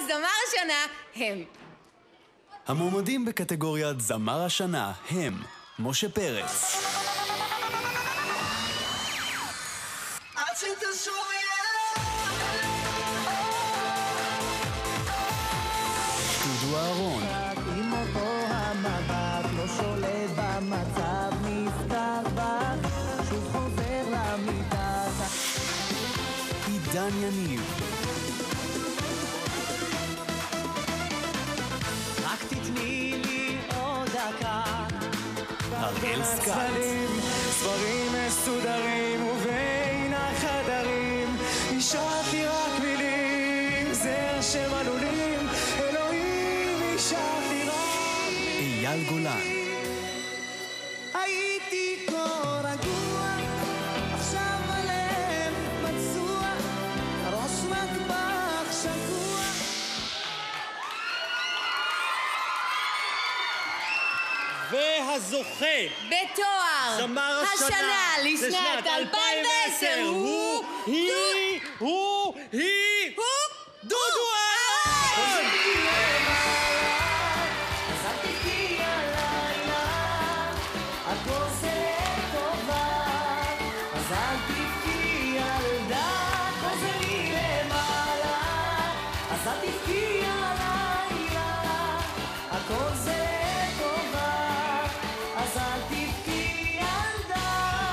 זמר השנה הם... המועמדים בקטגוריית זמר השנה הם משה פרץ, דודו אהרון, עם אותו המבט לא שולט במצב, נזכר בה, שוב חוזר למיטה. עידן יניב, רק תתני לי עוד דקה. הראל סקאט, ספרים מסודרים ובין החדרים נשארתי רק מילים, זה השם עלולים, אלוהים נשארתי רק אייל גולן, הייתי כה רגוע, עכשיו הלב מצוע, הראש מטבח שקוע. והזוכה בתואר זמר השנה לשנת 2010 הוא... דודו אהרון! אז אל תבכי הלילה, הכל זה טובה. אז אל תבכי ילדה, הכל זה מלמעלה. אז אל תבכי הלילה, הכל זה טובה. אז אל תבכי ילדה.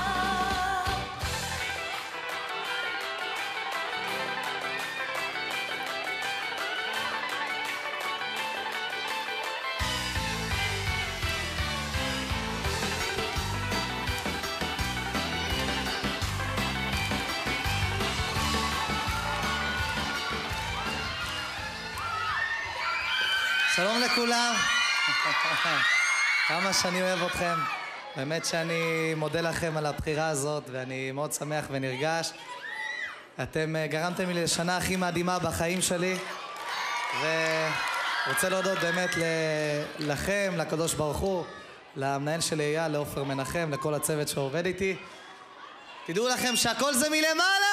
שלום לכולם. כמה שאני אוהב אתכם. באמת שאני מודה לכם על הבחירה הזאת, ואני מאוד שמח ונרגש. אתם גרמתם לי לשנה הכי מדהימה בחיים שלי, ורוצה להודות באמת לכם, לקדוש ברוך הוא, למנהל שלי אייל, לעופר מנחם, לכל הצוות שעובד איתי. תדעו לכם שהכל זה מלמעלה!